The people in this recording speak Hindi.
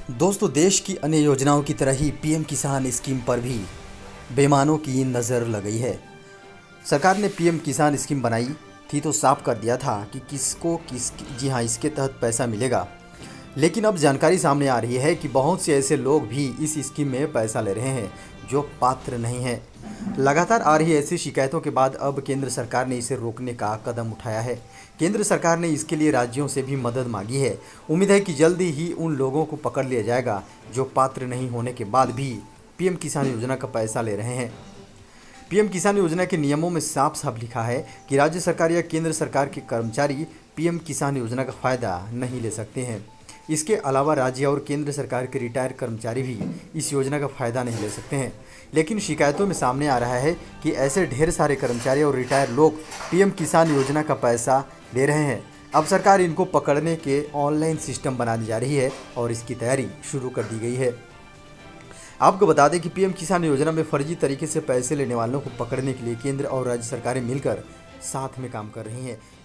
दोस्तों, देश की अन्य योजनाओं की तरह ही पीएम किसान स्कीम पर भी बेईमानों की नज़र लग गई है। सरकार ने पीएम किसान स्कीम बनाई थी तो साफ कर दिया था कि किसको किस जी हाँ, इसके तहत पैसा मिलेगा। लेकिन अब जानकारी सामने आ रही है कि बहुत से ऐसे लोग भी इस स्कीम में पैसा ले रहे हैं जो पात्र नहीं हैं। लगातार आ रही ऐसी शिकायतों के बाद अब केंद्र सरकार ने इसे रोकने का कदम उठाया है। केंद्र सरकार ने इसके लिए राज्यों से भी मदद मांगी है। उम्मीद है कि जल्दी ही उन लोगों को पकड़ लिया जाएगा जो पात्र नहीं होने के बाद भी पीएम किसान योजना का पैसा ले रहे हैं। पीएम किसान योजना के नियमों में साफ साफ लिखा है कि राज्य सरकार या केंद्र सरकार के कर्मचारी पीएम किसान योजना का फायदा नहीं ले सकते हैं। इसके अलावा राज्य और केंद्र सरकार के रिटायर्ड कर्मचारी भी इस योजना का फायदा नहीं ले सकते हैं। लेकिन शिकायतों में सामने आ रहा है कि ऐसे ढेर सारे कर्मचारी और रिटायर लोग पीएम किसान योजना का पैसा ले रहे हैं। अब सरकार इनको पकड़ने के ऑनलाइन सिस्टम बनाने जा रही है और इसकी तैयारी शुरू कर दी गई है। आपको बता दें कि पीएम किसान योजना में फर्जी तरीके से पैसे लेने वालों को पकड़ने के लिए केंद्र और राज्य सरकारें मिलकर साथ में काम कर रही हैं।